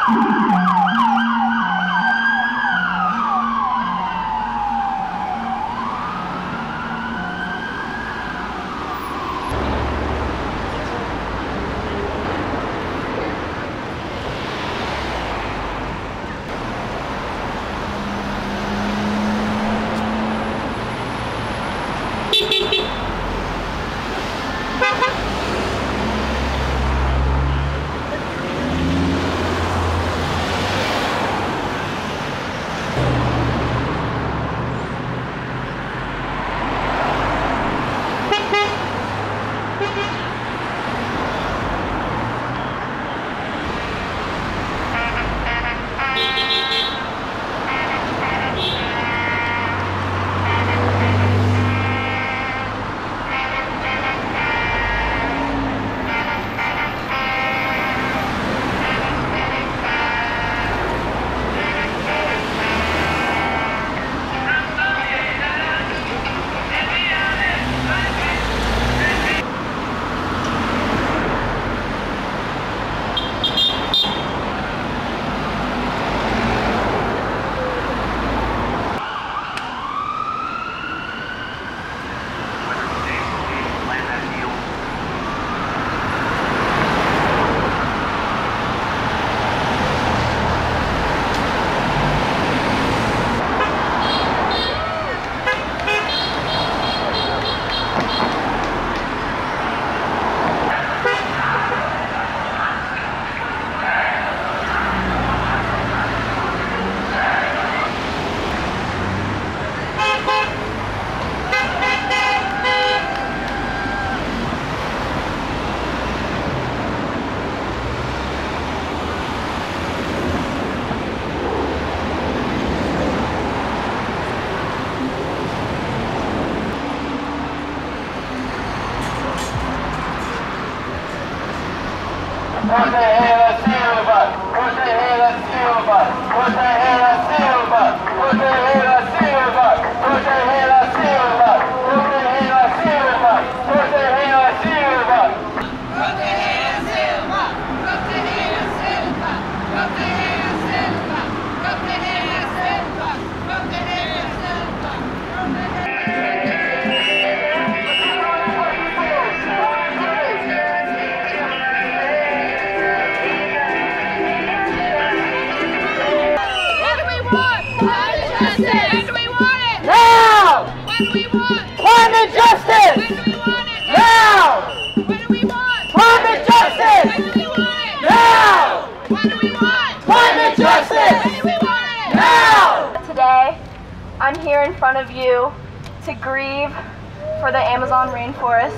I'm here in front of you to grieve for the Amazon rainforest.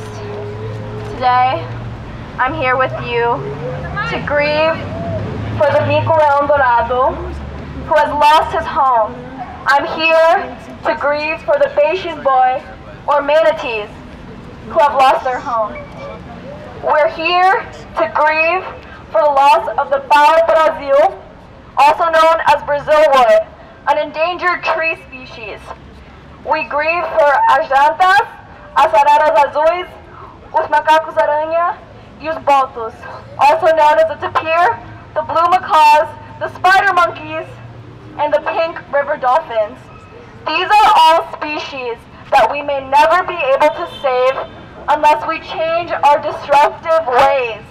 Today, I'm here with you to grieve for the Mico León Dorado, who has lost his home. I'm here to grieve for the Peixes boy, or manatees, who have lost their home. We're here to grieve for the loss of the Pau Brasil, also known as Brazil wood, an endangered tree species. We grieve for as jantas, as araras azuis, os macacos aranha, e os botos, also known as the tapir, the blue macaws, the spider monkeys, and the pink river dolphins. These are all species that we may never be able to save unless we change our destructive ways.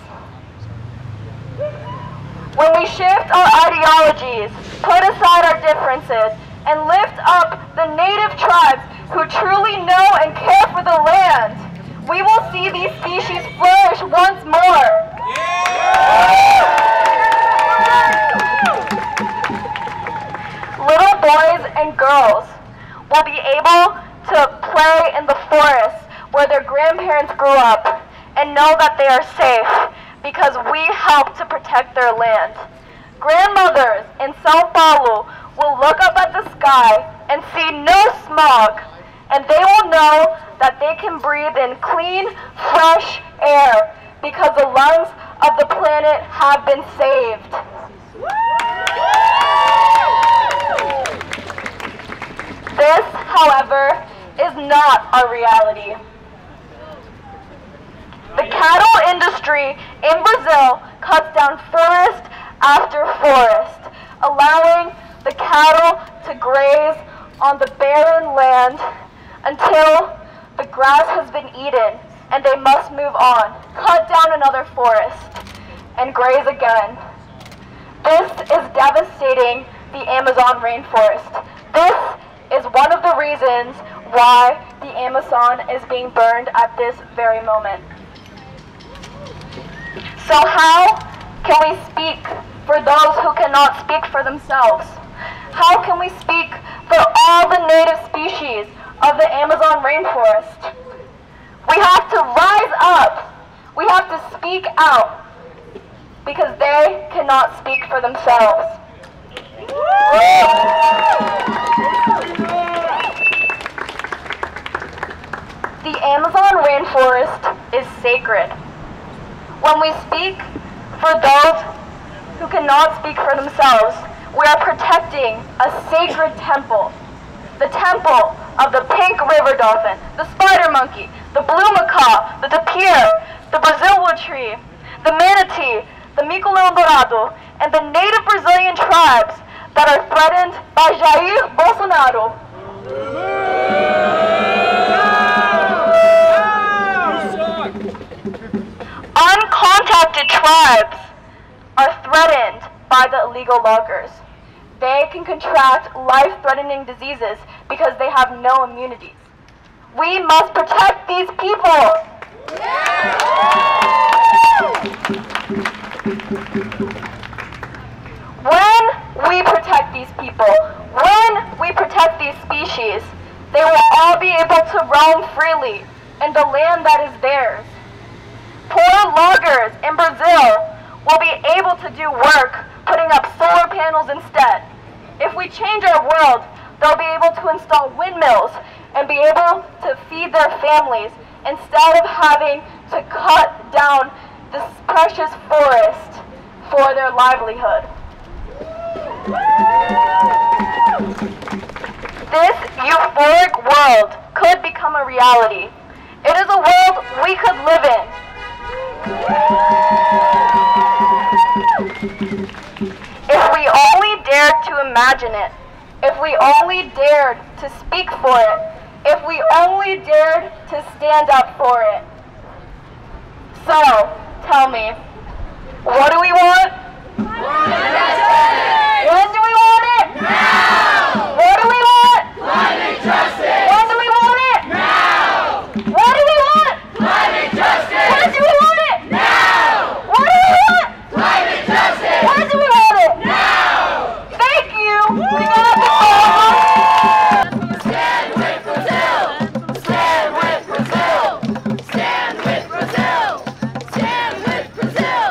When we shift our ideologies, put aside our differences, and lift up the native tribes who truly know and care for the land, we will see these species flourish once more. Little boys and girls will be able to play in the forest where their grandparents grew up and know that they are safe because we help to protect their land. Grandmothers in São Paulo will look up at the sky and see no smog, and they will know that they can breathe in clean, fresh air because the lungs of the planet have been saved. This, however, is not our reality. The cattle industry in Brazil cuts down forests after forest, allowing the cattle to graze on the barren land until the grass has been eaten and they must move on, cut down another forest, and graze again. This is devastating the Amazon rainforest. This is one of the reasons why the Amazon is being burned at this very moment. So how can we speak for those who cannot speak for themselves? How can we speak for all the native species of the Amazon rainforest? We have to rise up. We have to speak out because they cannot speak for themselves. The Amazon rainforest is sacred. When we speak for those who cannot speak for themselves, we are protecting a sacred temple. The temple of the pink river dolphin, the spider monkey, the blue macaw, the tapir, the Brazilwood tree, the manatee, the mico-leão dourado, and the native Brazilian tribes that are threatened by Jair Bolsonaro. Uncontacted tribes are threatened by the illegal loggers. They can contract life-threatening diseases because they have no immunities. We must protect these people. When we protect these people, when we protect these species, they will all be able to roam freely in the land that is theirs. Poor loggers in Brazil will be able to do work putting up solar panels instead. If we change our world, they'll be able to install windmills and be able to feed their families instead of having to cut down this precious forest for their livelihood. This euphoric world could become a reality. It is a world we could live in. If we only dared to imagine it, if we only dared to speak for it, if we only dared to stand up for it. So, tell me, what do we want? When do we want it? Now! What do we want? Climate justice! When do we want it? Now! What do we want? Climate justice! When do we want it? Now! What do we want? Climate justice! When do we want it? Now! Thank you! We got the problem! Stand with Brazil! Stand with Brazil! Stand with Brazil! Stand with Brazil!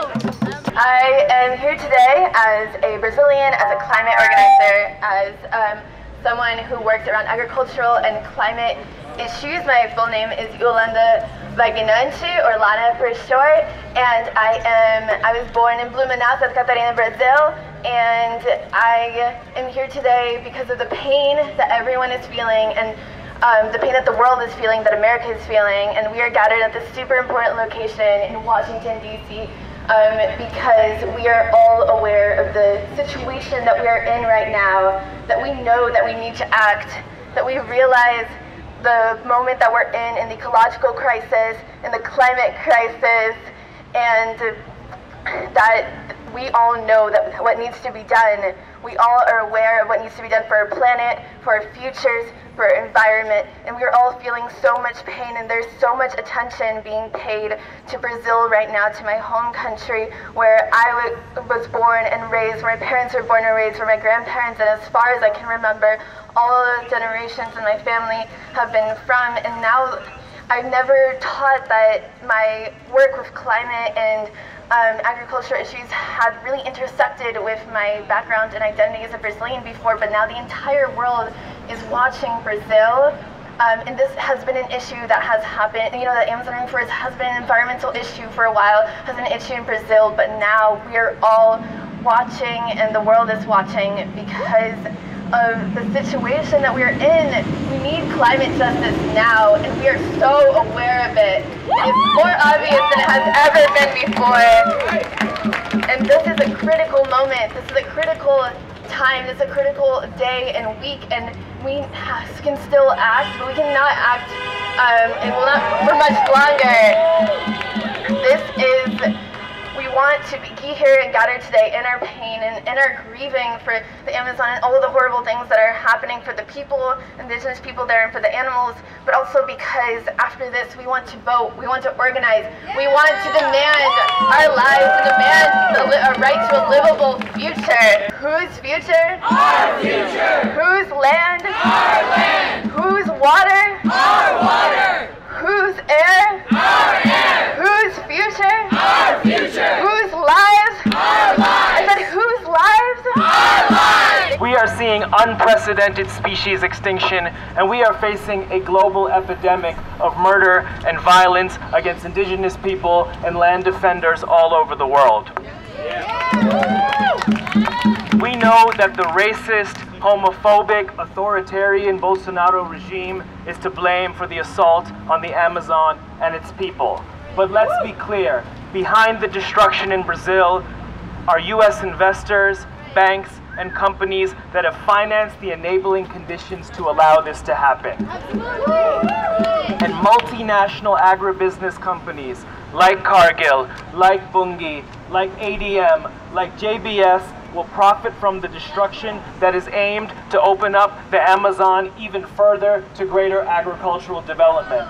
I am here today as a Brazilian, as a climate organizer, as someone who works around agricultural and climate issues. My full name is Yolanda Vaginante, or Lana for short, and I was born in Blumenau, Santa Catarina, Brazil, and I am here today because of the pain that everyone is feeling, and the pain that the world is feeling, that America is feeling, and we are gathered at this super important location in Washington, D.C., because we are all aware of the situation that we are in right now, that we know that we need to act, that we realize the moment that we're in the ecological crisis, in the climate crisis, and that we all know that what needs to be done. We all are aware of what needs to be done for our planet, for our futures, for our environment, and we're all feeling so much pain, and there's so much attention being paid to Brazil right now, to my home country, where I was born and raised, where my parents were born and raised, where my grandparents, and as far as I can remember, all of those generations in my family have been from, and now I've never taught that my work with climate and agriculture issues had really intersected with my background and identity as a Brazilian before, but now the entire world is watching Brazil, and this has been an issue that has happened. You know, the Amazon rainforest has been an environmental issue for a while, has been an issue in Brazil, but now we're all watching, and the world is watching because of the situation that we're in. We need climate justice now, and we are so aware of it. It's more obvious than it has ever been before. And this is a critical moment. This is a critical time. This is a critical day and week, and we can still act, but we cannot act, and will not for much longer. This is, we want to be here and gathered today in our pain and in our grieving for the Amazon and all of the horrible things that are happening for the people, indigenous people there, and for the animals, but also because after this we want to vote, we want to organize, we want to demand our lives and demand a right to a livable future. Whose future? Our future. Whose land? Our land. Whose water? Our water. Whose air? Our air. Whose future? Our future. Whose lives? Our lives. I said whose lives? Our lives. We are seeing unprecedented species extinction, and we are facing a global epidemic of murder and violence against indigenous people and land defenders all over the world. We know that the racist, homophobic, authoritarian Bolsonaro regime is to blame for the assault on the Amazon and its people. But let's be clear, behind the destruction in Brazil are US investors, banks, and companies that have financed the enabling conditions to allow this to happen. And multinational agribusiness companies like Cargill, like Bunge, like ADM, like JBS will profit from the destruction that is aimed to open up the Amazon even further to greater agricultural development.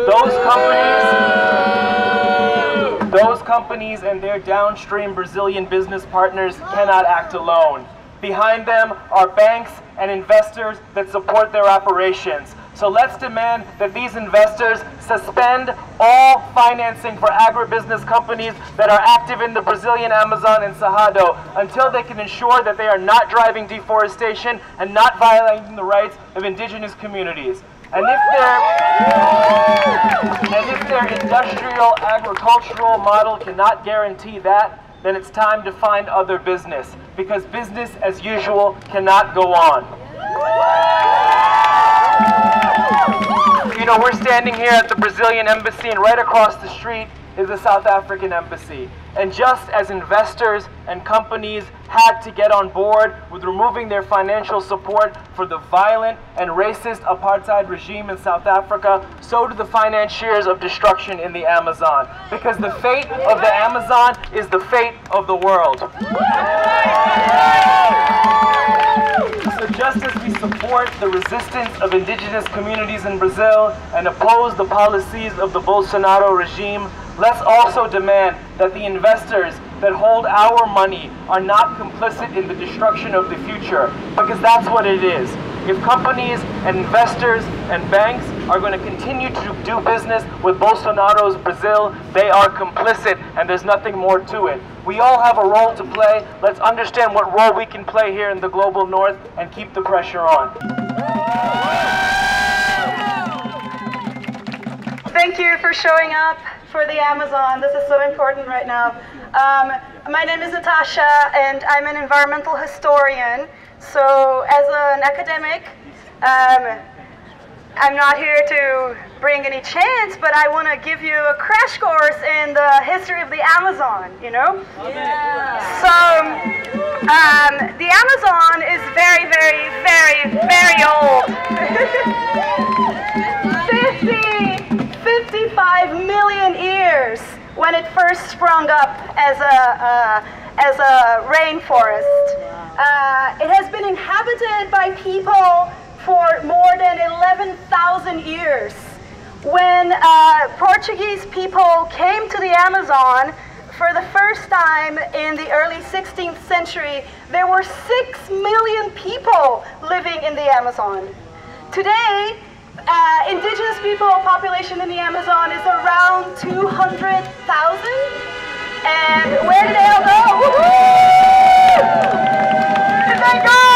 Those companies and their downstream Brazilian business partners cannot act alone. Behind them are banks and investors that support their operations. So let's demand that these investors suspend all financing for agribusiness companies that are active in the Brazilian Amazon and Cerrado until they can ensure that they are not driving deforestation and not violating the rights of indigenous communities. And if their industrial agricultural model cannot guarantee that, then it's time to find other business, because business as usual cannot go on. You know, we're standing here at the Brazilian embassy, and right across the street is the South African embassy. And just as investors and companies had to get on board with removing their financial support for the violent and racist apartheid regime in South Africa, so do the financiers of destruction in the Amazon. Because the fate of the Amazon is the fate of the world. So just as we support the resistance of indigenous communities in Brazil and oppose the policies of the Bolsonaro regime, let's also demand that the investors that hold our money are not complicit in the destruction of the future, because that's what it is. If companies and investors and banks are going to continue to do business with Bolsonaro's Brazil, they are complicit, and there's nothing more to it. We all have a role to play. Let's understand what role we can play here in the global north and keep the pressure on. Thank you for showing up for the Amazon. This is so important right now. My name is Natascha, and I'm an environmental historian. So as an academic, I'm not here to bring any chants, but I want to give you a crash course in the history of the Amazon, you know? Yeah. So the Amazon is very, very, very, very old. 55 million years when it first sprung up as a rainforest. It has been inhabited by people for more than 11,000 years. When Portuguese people came to the Amazon for the first time in the early 16th century, there were 6 million people living in the Amazon. Today, indigenous people population in the Amazon is around 200,000. And where did they all go? Woo-hoo! Where did they go?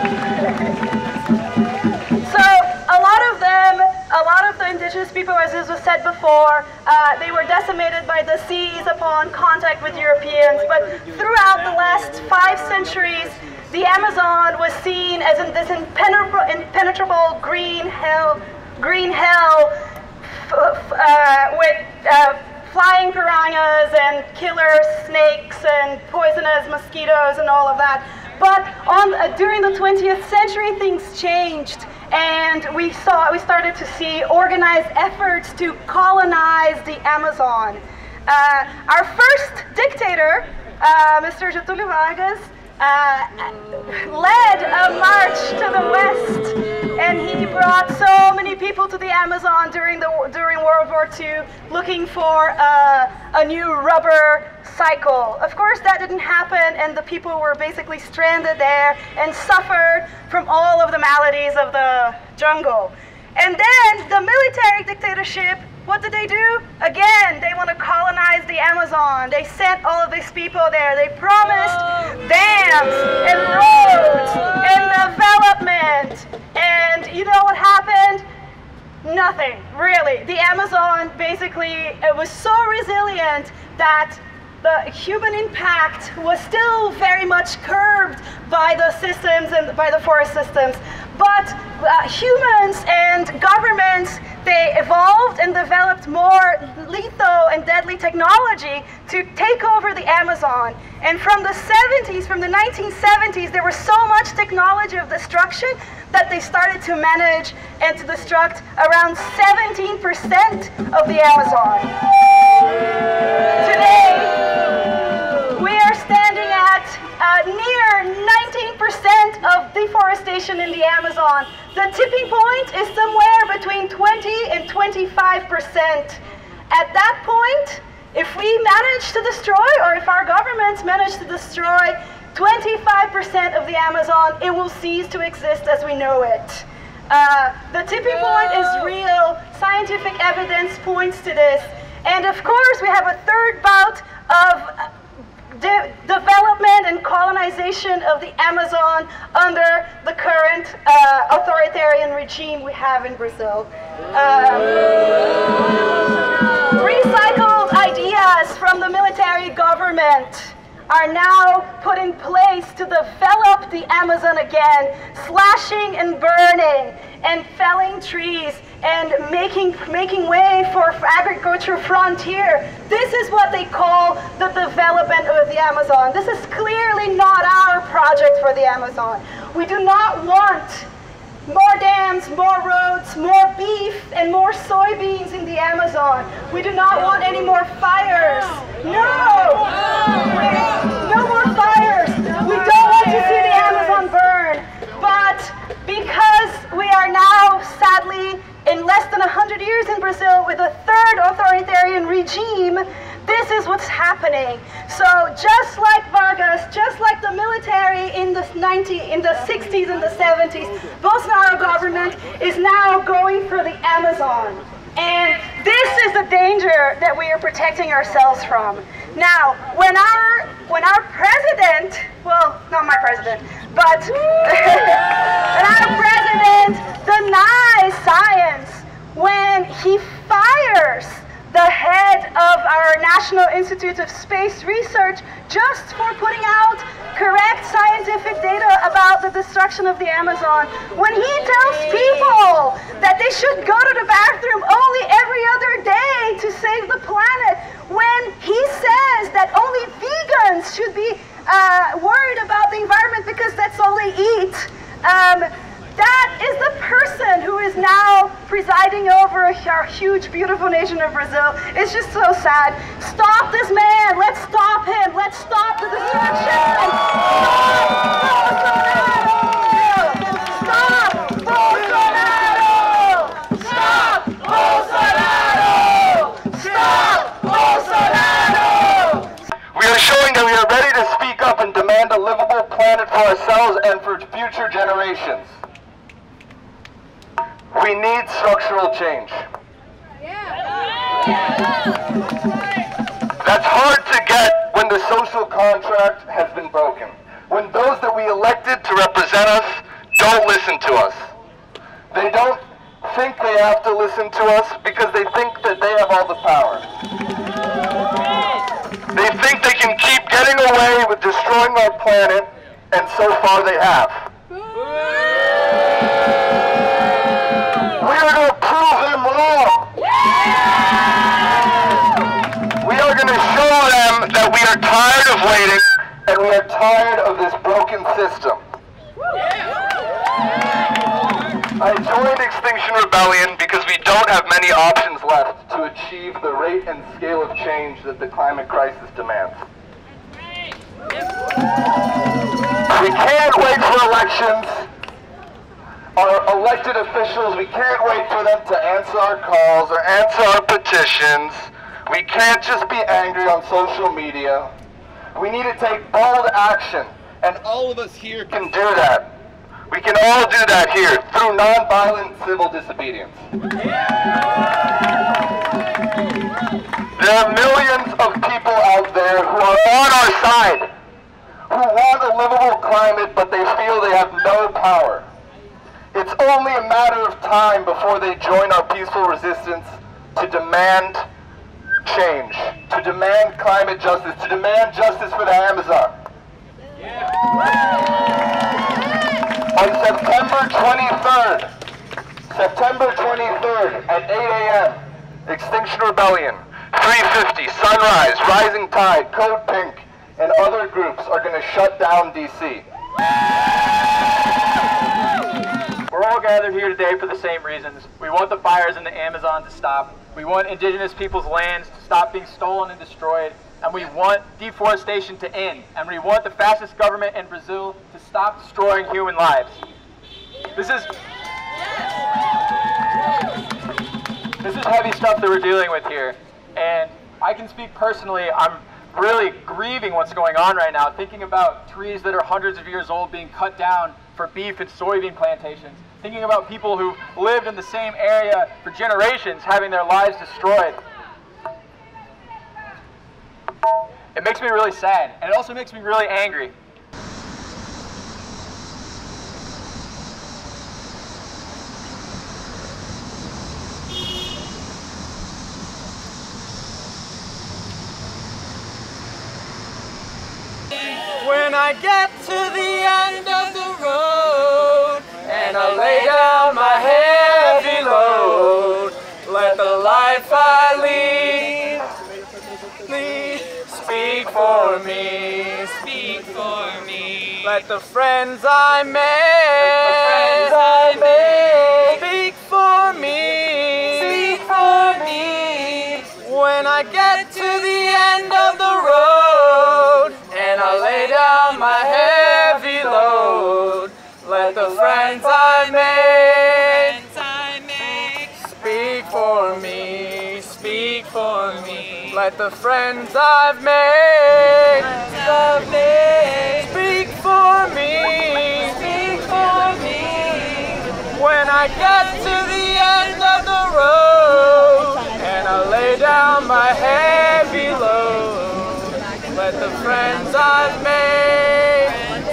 So a lot of the indigenous people, as this was said before, they were decimated by the seas upon contact with Europeans. But throughout the last 5 centuries, the Amazon was seen as this impenetrable green hell with flying piranhas and killer snakes and poisonous mosquitoes and all of that. But during the 20th century, things changed, and we started to see organized efforts to colonize the Amazon. Our first dictator, Mr. Getúlio Vargas, led a march to the west, and he brought so many people to the Amazon during World War II, looking for a new rubber cycle. Of course, that didn't happen, and the people were basically stranded there and suffered from all of the maladies of the jungle. And then the military dictatorship, what did they do? Again, they want to colonize the Amazon. They sent all of these people there. They promised dams and roads and development. And you know what happened? Nothing, really. The Amazon basically, it was so resilient that the human impact was still very much curbed by the systems and by the forest systems. But humans and governments, they evolved and developed more lethal and deadly technology to take over the Amazon. And from the 1970s, there was so much technology of destruction that they started to manage and to destruct around 17% of the Amazon. Today, we are standing at near 19% of deforestation in the Amazon. The tipping point is somewhere between 20 and 25%. At that point, if we manage to destroy, or if our governments manage to destroy 25% of the Amazon, it will cease to exist as we know it. The tipping point is real. Scientific evidence points to this. And of course, we have a third bout of development and colonization of the Amazon under the current authoritarian regime we have in Brazil. Recycled ideas from the military government are now put in place to develop the Amazon again, slashing and burning and felling trees and making way for agriculture frontier. This is what they call the development of the Amazon. This is clearly not our project for the Amazon. We do not want more dams, more roads, more beef, and more soybeans in the Amazon. We do not want any more fires. No! No more fires. We don't want to see the Amazon burn. But because we are now, sadly, in less than 100 years in Brazil with a third authoritarian regime, this is what's happening. So just like Vargas, just like the military in the 60s and the 70s, Bolsonaro government is now going for the Amazon. And this is the danger that we are protecting ourselves from. Now, when our president, well, not my president, but when our president denies science, when he fires the head of our National Institute of Space Research just for putting out correct scientific data about the destruction of the Amazon, when he tells people that they should go to the bathroom only every other day to save the planet, when he says that only vegans should be worried about the environment because that's all they eat, that is the person who is now presiding over our huge, beautiful nation of Brazil. It's just so sad. Stop this man. Let's stop him. Let's stop the destruction. Stop Bolsonaro! Stop Bolsonaro! Stop Bolsonaro! We are showing that we are ready to speak up and demand a livable planet for ourselves and for future generations. We need structural change. That's hard to get when the social contract has been broken. When those that we elected to represent us don't listen to us. They don't think they have to listen to us because they think that they have all the power. They think they can keep getting away with destroying our planet, and so far they have. We are going to prove them wrong. broken system. I joined Extinction Rebellion because we don't have many options left to achieve the rate and scale of change that the climate crisis demands. We can't wait for elections. Our elected officials, we can't wait for them to answer our calls or answer our petitions. We can't just be angry on social media. We need to take bold action, and all of us here can do that. We can all do that here through nonviolent civil disobedience. There are millions of people out there who are on our side, who want a livable climate, but they feel they have no power. It's only a matter of time before they join our peaceful resistance to demand change, to demand climate justice, to demand justice for the Amazon. On September 23rd at 8 a.m., Extinction Rebellion, 350, Sunrise, Rising Tide, Code Pink, and other groups are going to shut down D.C. We're all gathered here today for the same reasons. We want the fires in the Amazon to stop. We want indigenous people's lands to stop being stolen and destroyed. And we want deforestation to end. And we want the fascist government in Brazil to stop destroying human lives. This is heavy stuff that we're dealing with here. And I can speak personally, I'm really grieving what's going on right now, thinking about trees that are hundreds of years old being cut down for beef and soybean plantations, thinking about people who lived in the same area for generations having their lives destroyed. It makes me really sad, and it also makes me really angry. When I get to the end of the road and I lay down my heavy load, let the life I lead speak for me, speak for me. Let the friends I make, speak for me, speak for me. When I get to the end of the road and I lay down my heavy load, let the friends I make speak for me, speak for me. Let the friends I've made speak for me, speak for me. When I get to the end of the road and I lay down my heavy load, let the friends I've made.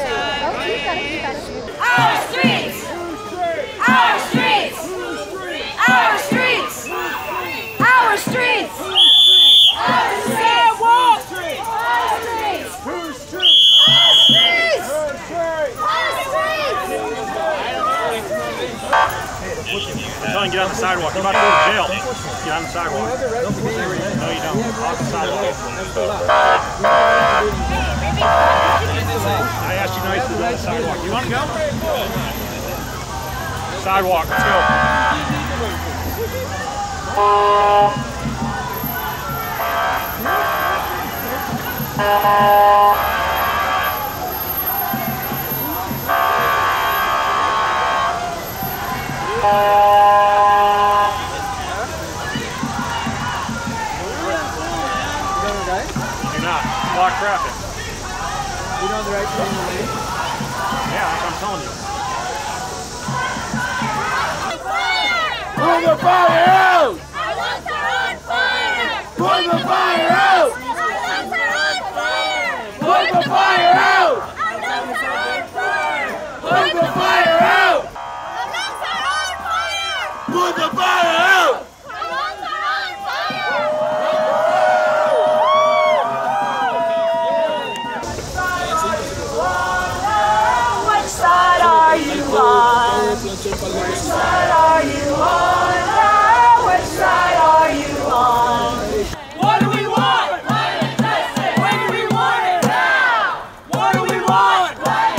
Our streets! Our streets! Our streets! Our streets! Our sidewalks! Our streets! Our streets! Our streets! Tell him get on the sidewalk. You're about to go to jail. Get on the sidewalk. No, you don't. Off the sidewalk. I asked you nicely to go on the sidewalk. You want to go? Sidewalk. Let's go. You're not. Block traffic. You know the right to the lane? Yeah, that's what I'm telling you. Put the fire out! Our lungs are on fire! Put the fire out! Our lungs are on fire! Put the fire out! Our lungs are on fire! Put the fire out! Our lungs are on fire! Put the fire out! Our lungs are on fire! Which side are you on? Which side are you on? Which side are you on? What do we want? When do we want it? Now! What do we want?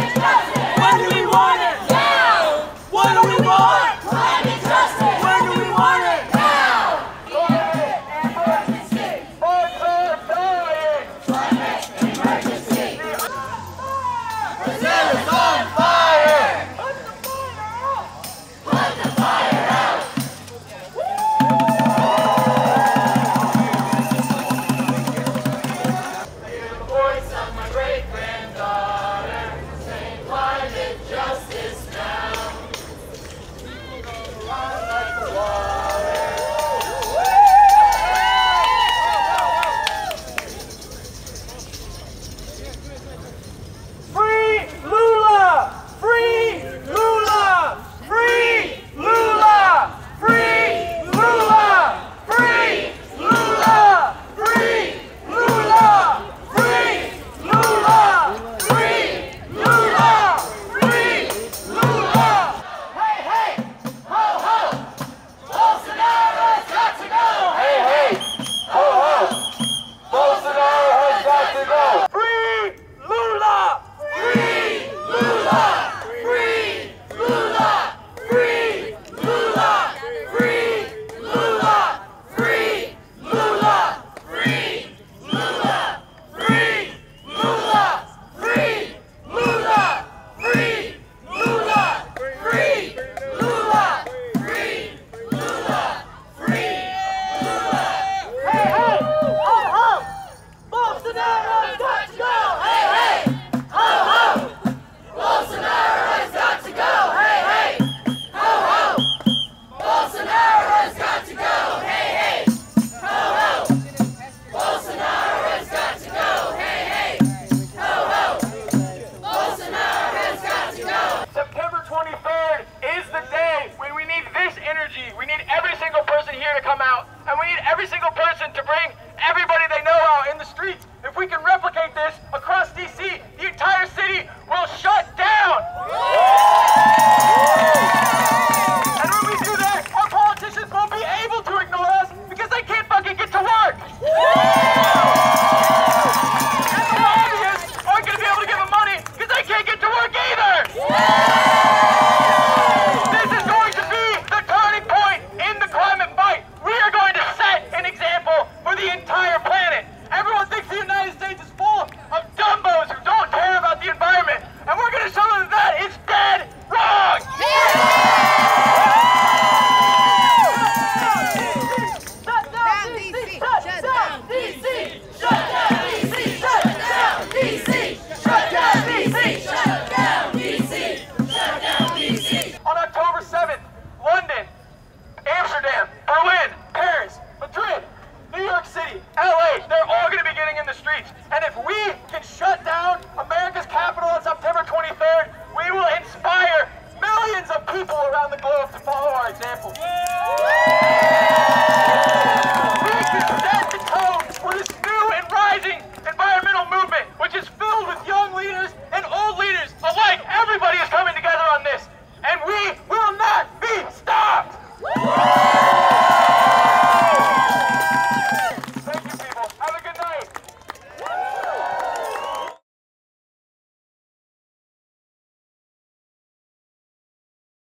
person here to come out, and we need every single person to bring